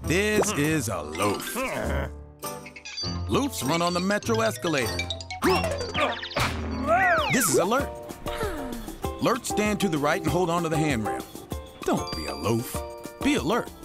This is a Loof. Loofs run on the metro escalator. This is a Lert. Lert, stand to the right and hold on to the handrail. Don't be a Loof. Be alert.